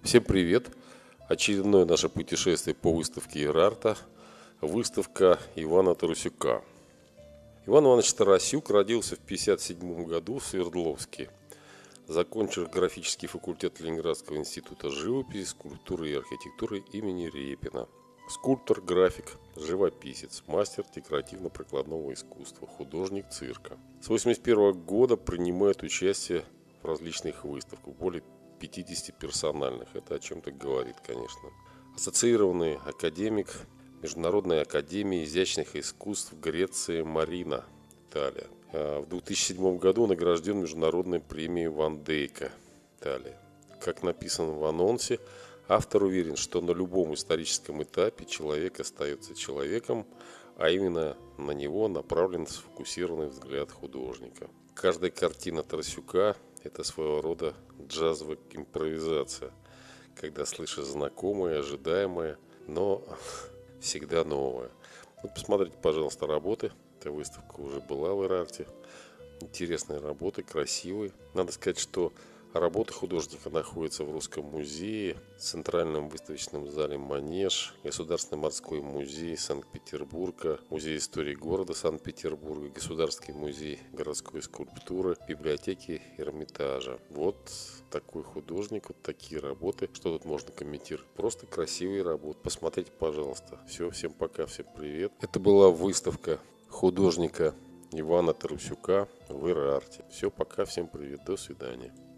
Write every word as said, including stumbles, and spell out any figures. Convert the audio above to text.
Всем привет! Очередное наше путешествие по выставке Ирарта. Выставка Ивана Тарасюка. Иван Иванович Тарасюк родился в тысяча девятьсот пятьдесят седьмом году в Свердловске. Закончил графический факультет Ленинградского института живописи, скульптуры и архитектуры имени Репина. Скульптор, график, живописец, мастер декоративно-прикладного искусства, художник цирка. С восемьдесят первого года принимает участие в различных выставках, более пятидесяти персональных. Это о чем-то говорит, конечно. Ассоциированный академик Международной академии изящных искусств Греции Марина, Италия. В две тысячи седьмом году награжден международной премией Ван Дейка, Италия. Как написано в анонсе, автор уверен, что на любом историческом этапе человек остается человеком, а именно на него направлен сфокусированный взгляд художника. Каждая картина Тарасюка – это своего рода джазовая импровизация, когда слышишь знакомое, ожидаемое, но всегда новое. Вот посмотрите, пожалуйста, работы. Эта выставка уже была в Ирарте. Интересные работы, красивые. Надо сказать, что работы художника находятся в Русском музее, в Центральном выставочном зале «Манеж», Государственный морской музей Санкт-Петербурга, Музей истории города Санкт-Петербурга, Государственный музей городской скульптуры, библиотеки Эрмитажа. Вот такой художник, вот такие работы. Что тут можно комментировать? Просто красивые работы. Посмотрите, пожалуйста. Все, всем пока, всем привет. Это была выставка художника Ивана Тарасюка в Ирарте. Все, пока, всем привет, до свидания.